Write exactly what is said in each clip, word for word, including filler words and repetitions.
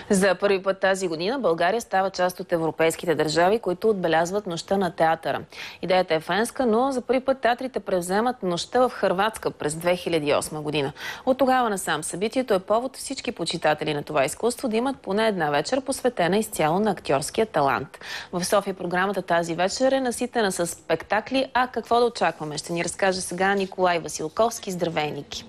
За първи път тази година България става част от европейските държави, които отбелязват Нощта на театъра. Идеята е френска, но за първи път театрите превземат Нощта в Хърватска през две хиляди и осма година. От тогава насам събитието е повод всички почитатели на това изкуство да имат поне една вечер, посветена изцяло на актьорския талант. В София програмата тази вечер е наситена с спектакли, а какво да очакваме? Ще ни разкаже сега Николай Василковски. Здравей, Ники!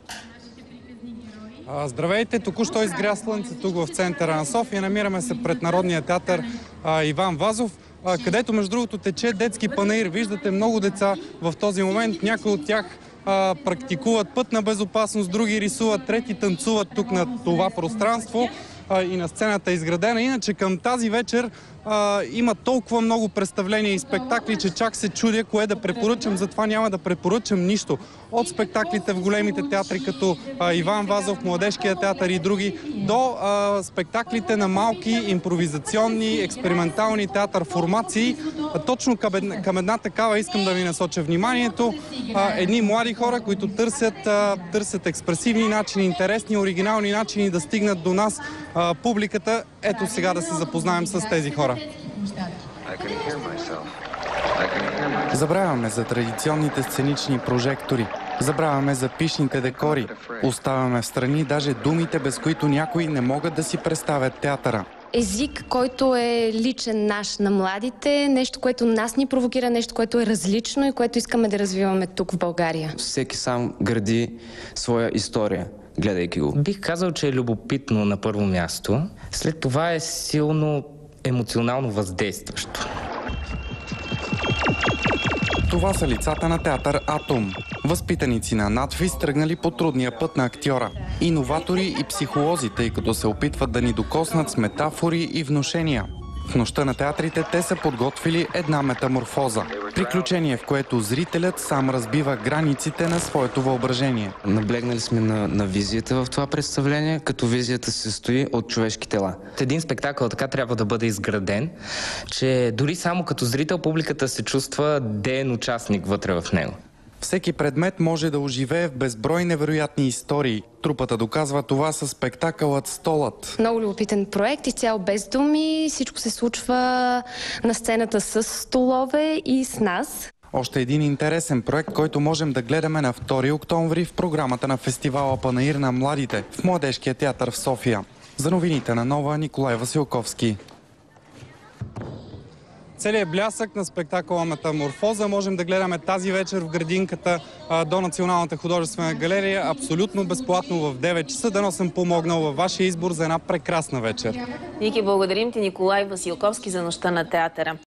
Здравейте! Току-що изгря слънце тук в центъра на София. Намираме се пред Народния театър а, Иван Вазов, а, където между другото тече детски панаир. Виждате много деца в този момент. Някои от тях а, практикуват пътна безопасност, други рисуват, трети танцуват тук на това пространство а, и на сцената е изградена. Иначе към тази вечер а, има толкова много представления и спектакли, че чак се чудя кое да препоръчам, затова няма да препоръчам нищо. От спектаклите в големите театри, като а, Иван Вазов, Младежкия театър и други, до а, спектаклите на малки, импровизационни, експериментални театър формации. А, точно към една, към една такава искам да ви насоча вниманието. А, едни млади хора, които търсят, а, търсят експресивни начини, интересни, оригинални начини да стигнат до нас, а, публиката. Ето сега да се запознаем с тези хора. Забравяме за традиционните сценични прожектори. Забравяме за пишните декори. Оставяме в страни даже думите, без които някои не могат да си представят театъра. Език, който е личен наш на младите, нещо, което нас ни провокира, нещо, което е различно и което искаме да развиваме тук в България. Всеки сам гради своя история, гледайки го. Бих казал, че е любопитно на първо място. След това е силно емоционално въздействащо. Това са лицата на театър Атом. Възпитаници на надвис, тръгнали по трудния път на актьора. Иноватори и психолози, тъй като се опитват да ни докоснат с метафори и внушения. В Нощта на театрите те са подготвили една метаморфоза. Приключение, в което зрителят сам разбива границите на своето въображение. Наблегнали сме на, на визията в това представление, като визията се състои от човешки тела. Един спектакъл така трябва да бъде изграден, че дори само като зрител публиката се чувства деен участник вътре в него. Всеки предмет може да оживее в безброй невероятни истории. Трупата доказва това със спектакълът Столът. Много любопитен проект, изцяло без думи. Всичко се случва на сцената с столове и с нас. Още един интересен проект, който можем да гледаме на втори октомври в програмата на фестивала Панаир на младите в Младежкия театър в София. За новините на Нова, Николай Василковски. Целият блясък на спектакъла Метаморфоза можем да гледаме тази вечер в градинката а, до Националната художествена галерия, абсолютно безплатно в девет часа. Дано съм помогнал във вашия избор за една прекрасна вечер. Ники, благодарим ти, Николай Василковски, за Нощта на театъра.